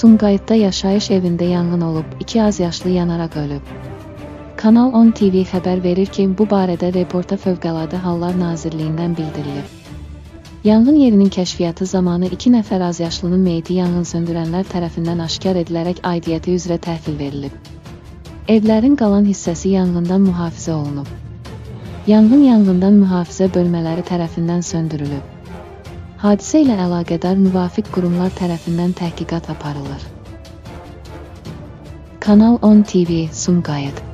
Sumqayıtda yaşayış evində yanğın olub, 2 azyaşlı yanaraq ölüb. Kanal 10 TV xəbər verir ki, bu barədə reporta Fövqəladə Hallar Nazirliyindən bildirilib. Yanğın yerinin kəşfiyyatı zamanı 2 nəfər azyaşlının meyiti yanğınsöndürənlər tərəfindən aşkar edilərək aidiyyəti üzrə təhvil verilib. Evlərin qalan hissəsi yanğından mühafizə olunub. Yanğından mühafizə bölmələri tərəfindən söndürülüb. Hadisə ilə əlaqədar müvafiq qurumlar tərəfindən təhqiqat aparılır. Kanal 10 TV, Sumqayıt.